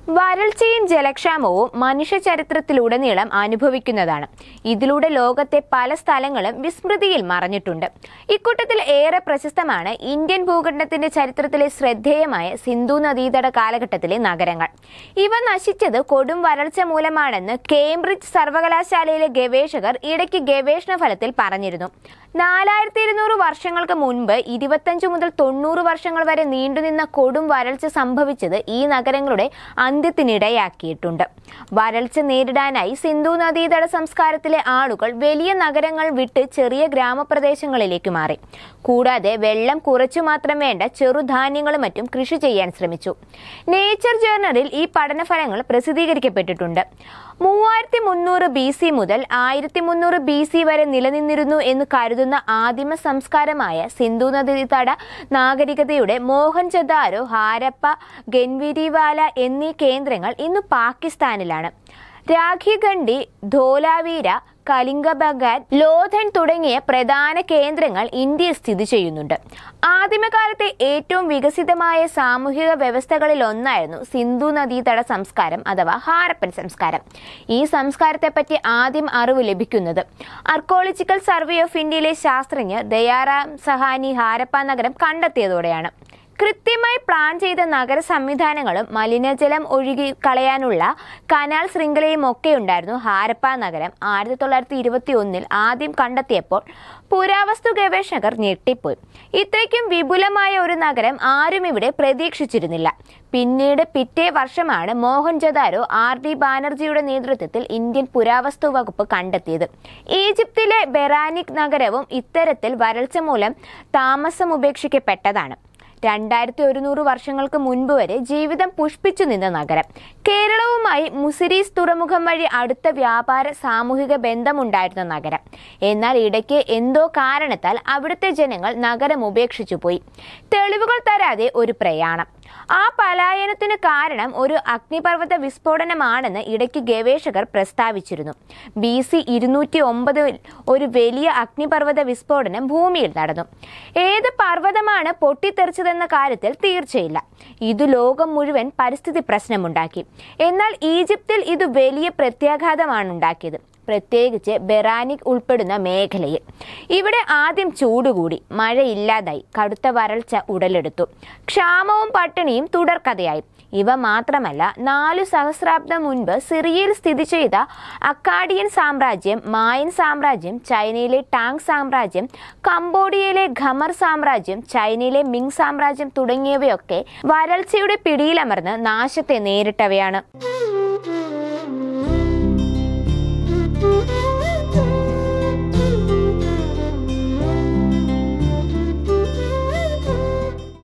വരൾച്ചയും ജലക്ഷാമവും മനുഷ്യ ചരിത്രത്തിലുടനീളം അനുഭവിക്കുന്നതാണ്. ഇതിലൂടെ ലോകത്തെ പല സ്ഥലങ്ങളും വിസ്മൃതിയിൽ മറഞ്ഞിട്ടുണ്ട്. ഇക്കൂട്ടത്തിൽ ഏറെ പ്രശസ്തമാണ് ഇന്ത്യൻ ഭൂഖണ്ഡത്തിന്റെ ചരിത്രത്തിലെ ശ്രദ്ധേയമായ സിന്ധു നദീതട കാലഘട്ടത്തിലെ നഗരങ്ങൾ. ഇവ നശിച്ചത് കൊടും വരൾച്ച മൂലമാണെന്ന് കേംബ്രിഡ്ജ് സർവകലാശാലയിലെ ഗവേഷകർ ഇടയ്ക്ക് ഗവേഷണ ഫലത്തിൽ പറഞ്ഞിരുന്നു. 4200 വർഷങ്ങൾക്ക് മുൻപ് 25 മുതൽ 90 വർഷങ്ങൾ വരെ നീണ്ടുനിന്ന കൊടും വരൾച്ച സംഭവിച്ചത് ഈ നഗരങ്ങളുടെ അന്ത്യത്തിനിടയാക്കിയിട്ടുണ്ട്. വരൾച്ച നേരിടാനായി സിന്ധു നദീതട സംസ്കാരത്തിലെ ആളുകൾ വലിയ നഗരങ്ങൾ വിട്ട് ചെറിയ ഗ്രാമപ്രദേശങ്ങളിലേക്ക് മാറി. കൂടാതെ വെള്ളം കുറച്ചു മാത്രം വേണ്ട ചെറുധാന്യങ്ങളും മറ്റും കൃഷി ചെയ്യാൻ ശ്രമിച്ചു. നേച്ചർ ജേർണലിൽ ഈ പഠനഫലങ്ങൾ പ്രസിദ്ധീകരിക്കപ്പെട്ടിട്ടുണ്ട്. 3300 BC മുതൽ 1300 BC വരെ നിലനിന്നിരുന്നു എന്ന് കരുതുന്ന ആദിമ സംസ്കാരമായ സിന്ധു നദീതട നാഗരികതയുടെ മോഹൻജദാരോ, ഹാരപ്പ, ഗൻവിരിവാല എന്നീ കേന്ദ്രങ്ങൾ ഇന്ന് പാകിസ്ഥാനിലാണ്. രാഖിഗണ്ഡി, ധോലാവീര, കലിംഗബഗാൻ, ലോഥൻ തുടങ്ങിയ പ്രധാന കേന്ദ്രങ്ങൾ ഇന്ത്യയിൽ സ്ഥിതി ചെയ്യുന്നുണ്ട്. ആദിമകാലത്തെ ഏറ്റവും വികസിതമായ സാമൂഹിക വ്യവസ്ഥകളിൽ ഒന്നായിരുന്നു സിന്ധു നദീതട സംസ്കാരം അഥവാ ഹാരപ്പൻ സംസ്കാരം. ഈ സംസ്കാരത്തെപ്പറ്റി ആദ്യം അറിവ് ലഭിക്കുന്നത് ആർക്കോളജിക്കൽ സർവേ ഓഫ് ഇന്ത്യയിലെ ശാസ്ത്രജ്ഞർ ദയാറാം സഹാനി ഹാരപ്പ നഗരം കണ്ടെത്തിയതോടെയാണ്. കൃത്യമായി പ്ലാൻ ചെയ്ത നഗര സംവിധാനങ്ങളും മലിനജലം ഒഴുകി കളയാനുള്ള കനാൽ ശൃംഖലയും ഒക്കെ ഉണ്ടായിരുന്നു ഹാരപ്പ നഗരം. 1921 ആദ്യം കണ്ടെത്തിയപ്പോൾ പുരാവസ്തു ഗവേഷകർ ഞെട്ടിപ്പോയി. ഇത്രയ്ക്കും വിപുലമായ ഒരു നഗരം ആരും ഇവിടെ പ്രതീക്ഷിച്ചിരുന്നില്ല. പിന്നീട് പിറ്റേ വർഷമാണ് മോഹൻജദാരോ RD ബാനർജിയുടെ നേതൃത്വത്തിൽ ഇന്ത്യൻ പുരാവസ്തു വകുപ്പ് കണ്ടെത്തിയത്. ഈജിപ്തിലെ ബെറാനിക് നഗരവും ഇത്തരത്തിൽ വരൾച്ച മൂലം താമസം ഉപേക്ഷിക്കപ്പെട്ടതാണ്. 2100 വർഷങ്ങൾക്ക് മുൻപ് വരെ ജീവിതം പുഷ്പിച്ചു നിന്ന നഗരം. കേരളവുമായി മുസിരീസ് തുറമുഖം വഴി അടുത്ത വ്യാപാര സാമൂഹിക ബന്ധമുണ്ടായിരുന്ന നഗരം. എന്നാൽ ഇടയ്ക്ക് എന്തോ കാരണത്താൽ അവിടുത്തെ ജനങ്ങൾ നഗരം ഉപേക്ഷിച്ചു പോയി. തെളിവുകൾ തരാതെ ഒരു പ്രയാണം. ആ പലായനത്തിന് കാരണം ഒരു അഗ്നിപർവ്വത വിസ്ഫോടനമാണെന്ന് ഇടയ്ക്ക് ഗവേഷകർ പ്രസ്താവിച്ചിരുന്നു. BC 209 ഒരു വലിയ അഗ്നിപർവ്വത വിസ്ഫോടനം ഭൂമിയിൽ നടന്നു. ഏത് പർവ്വതമാണ് പൊട്ടിത്തെറിച്ചതെന്ന കാര്യത്തിൽ തീർച്ചയില്ല. ഇത് ലോകം മുഴുവൻ പരിസ്ഥിതി പ്രശ്നമുണ്ടാക്കി. എന്നാൽ ഈജിപ്തിൽ ഇത് വലിയ പ്രത്യാഘാതമാണ് ഉണ്ടാക്കിയത്, പ്രത്യേകിച്ച് ബെറാനിക് ഉൾപ്പെടുന്ന മേഖലയിൽ. ഇവിടെ ആദ്യം ചൂടുകൂടി, മഴയില്ലാതായി, കടുത്ത വരൾച്ച ഉടലെടുത്തു. ക്ഷാമവും പട്ടിണിയും തുടർക്കഥയായി. ഇവ മാത്രമല്ല, 4 സഹസ്രാബ്ദം മുൻപ് സിറിയയിൽ സ്ഥിതി ചെയ്ത അക്കാഡിയൻ സാമ്രാജ്യം, മായൻ സാമ്രാജ്യം, ചൈനയിലെ ടാങ് സാമ്രാജ്യം, കംബോഡിയയിലെ ഖമർ സാമ്രാജ്യം, ചൈനയിലെ മിങ് സാമ്രാജ്യം തുടങ്ങിയവയൊക്കെ വരൾച്ചയുടെ പിടിയിലമർന്ന് നാശത്തെ നേരിട്ടവയാണ്.